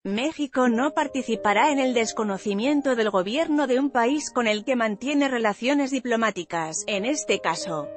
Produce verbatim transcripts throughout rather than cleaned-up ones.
México no participará en el desconocimiento del gobierno de un país con el que mantiene relaciones diplomáticas, en este caso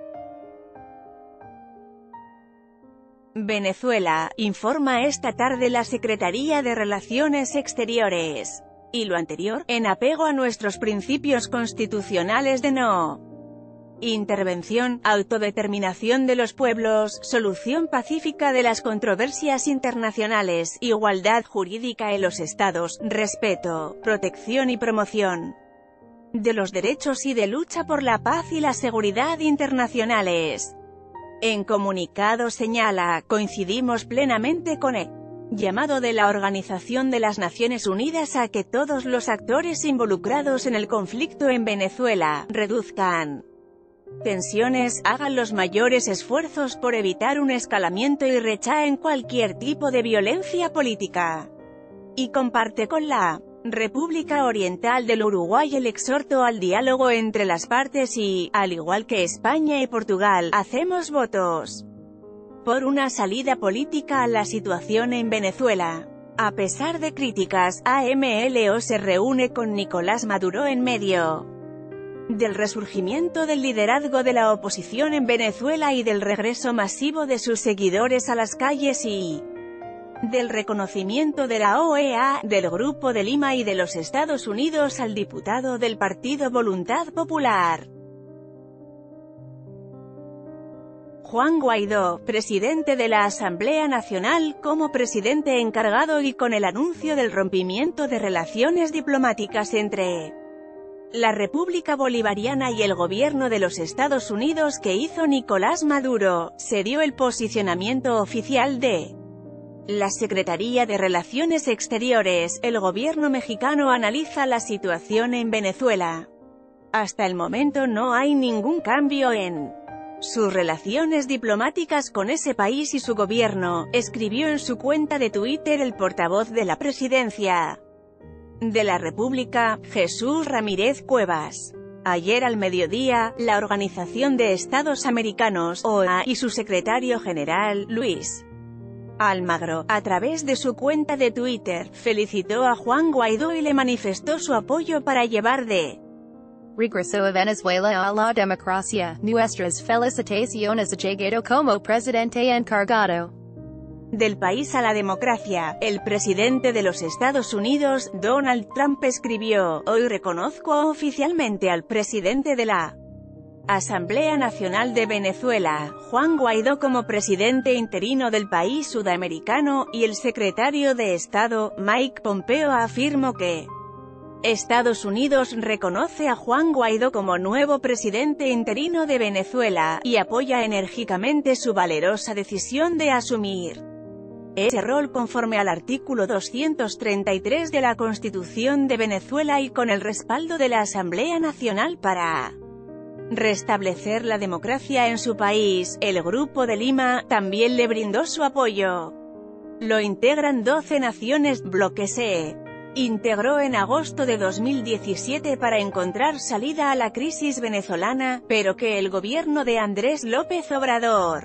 Venezuela, informa esta tarde la Secretaría de Relaciones Exteriores. Y lo anterior, en apego a nuestros principios constitucionales de no intervención, autodeterminación de los pueblos, solución pacífica de las controversias internacionales, igualdad jurídica en los estados, respeto, protección y promoción de los derechos y de lucha por la paz y la seguridad internacionales. En comunicado señala, coincidimos plenamente con el llamado de la Organización de las Naciones Unidas a que todos los actores involucrados en el conflicto en Venezuela reduzcan tensiones, hagan los mayores esfuerzos por evitar un escalamiento y rechacen cualquier tipo de violencia política. Y comparte con la República Oriental del Uruguay el exhorto al diálogo entre las partes y, al igual que España y Portugal, hacemos votos por una salida política a la situación en Venezuela. A pesar de críticas, A M L O se reúne con Nicolás Maduro en medio del resurgimiento del liderazgo de la oposición en Venezuela y del regreso masivo de sus seguidores a las calles y del reconocimiento de la O E A, del Grupo de Lima y de los Estados Unidos al diputado del partido Voluntad Popular Juan Guaidó, presidente de la Asamblea Nacional, como presidente encargado y con el anuncio del rompimiento de relaciones diplomáticas entre la República Bolivariana y el gobierno de los Estados Unidos que hizo Nicolás Maduro, se dio el posicionamiento oficial de la Secretaría de Relaciones Exteriores. El gobierno mexicano analiza la situación en Venezuela. Hasta el momento no hay ningún cambio en sus relaciones diplomáticas con ese país y su gobierno, escribió en su cuenta de Twitter el portavoz de la Presidencia de la República, Jesús Ramírez Cuevas. Ayer al mediodía, la Organización de Estados Americanos, O E A, y su secretario general, Luis Almagro, a través de su cuenta de Twitter, felicitó a Juan Guaidó y le manifestó su apoyo para llevar de regreso a Venezuela a la democracia. Nuestras felicitaciones ha llegado como presidente encargado del país a la democracia. El presidente de los Estados Unidos, Donald Trump, escribió, hoy reconozco oficialmente al presidente de la Asamblea Nacional de Venezuela, Juan Guaidó, como presidente interino del país sudamericano, y el secretario de Estado, Mike Pompeo, afirmó que Estados Unidos reconoce a Juan Guaidó como nuevo presidente interino de Venezuela, y apoya enérgicamente su valerosa decisión de asumir ese rol conforme al artículo doscientos treinta y tres de la Constitución de Venezuela y con el respaldo de la Asamblea Nacional para restablecer la democracia en su país. El Grupo de Lima también le brindó su apoyo. Lo integran doce naciones. Bloque se integró en agosto de dos mil diecisiete para encontrar salida a la crisis venezolana, pero que el gobierno de Andrés López Obrador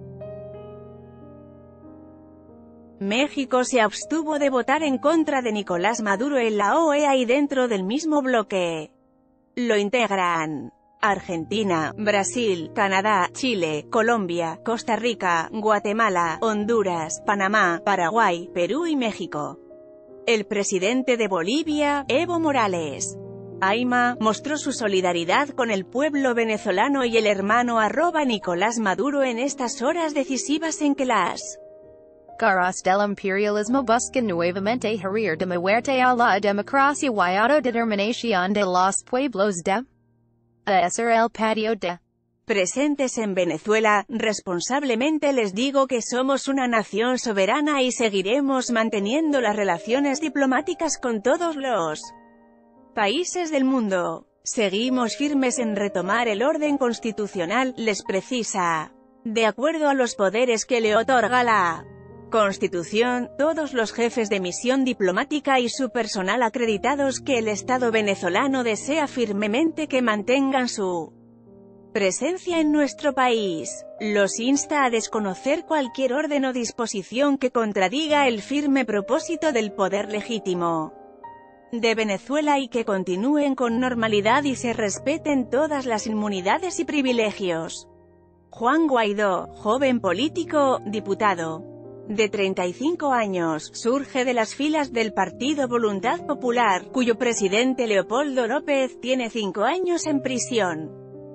México se abstuvo de votar en contra de Nicolás Maduro en la O E A y dentro del mismo bloque lo integran Argentina, Brasil, Canadá, Chile, Colombia, Costa Rica, Guatemala, Honduras, Panamá, Paraguay, Perú y México. El presidente de Bolivia, Evo Morales Ayma, mostró su solidaridad con el pueblo venezolano y el hermano arroba Nicolás Maduro en estas horas decisivas en que las caras del imperialismo buscan nuevamente herir de muerte a la democracia y autodeterminación de los pueblos de hacer el patio de presentes en Venezuela. Responsablemente les digo que somos una nación soberana y seguiremos manteniendo las relaciones diplomáticas con todos los países del mundo. Seguimos firmes en retomar el orden constitucional, les precisa. De acuerdo a los poderes que le otorga la Constitución, todos los jefes de misión diplomática y su personal acreditados que el Estado venezolano desea firmemente que mantengan su presencia en nuestro país. Los insta a desconocer cualquier orden o disposición que contradiga el firme propósito del poder legítimo de Venezuela y que continúen con normalidad y se respeten todas las inmunidades y privilegios. Juan Guaidó, joven político, diputado de treinta y cinco años, surge de las filas del partido Voluntad Popular, cuyo presidente Leopoldo López tiene cinco años en prisión.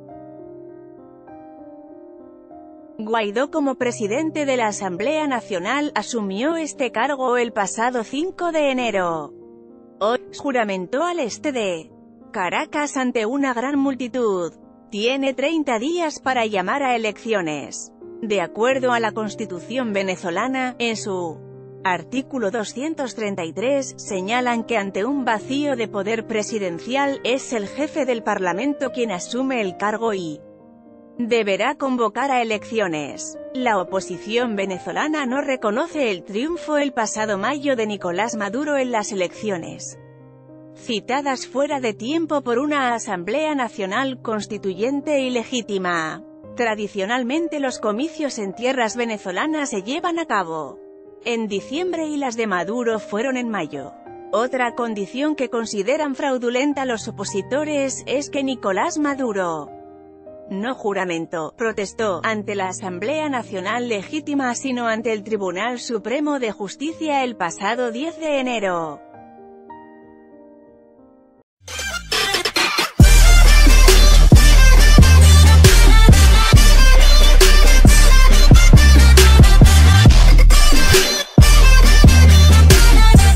Guaidó, como presidente de la Asamblea Nacional, asumió este cargo el pasado cinco de enero. Hoy, juramentó al este de Caracas ante una gran multitud. Tiene treinta días para llamar a elecciones. De acuerdo a la Constitución venezolana, en su artículo doscientos treinta y tres, señalan que ante un vacío de poder presidencial, es el jefe del Parlamento quien asume el cargo y deberá convocar a elecciones. La oposición venezolana no reconoce el triunfo el pasado mayo de Nicolás Maduro en las elecciones citadas fuera de tiempo por una Asamblea Nacional Constituyente ilegítima. Tradicionalmente los comicios en tierras venezolanas se llevan a cabo en diciembre y las de Maduro fueron en mayo. Otra condición que consideran fraudulenta los opositores es que Nicolás Maduro no juramentó, protestó, ante la Asamblea Nacional Legítima sino ante el Tribunal Supremo de Justicia el pasado diez de enero.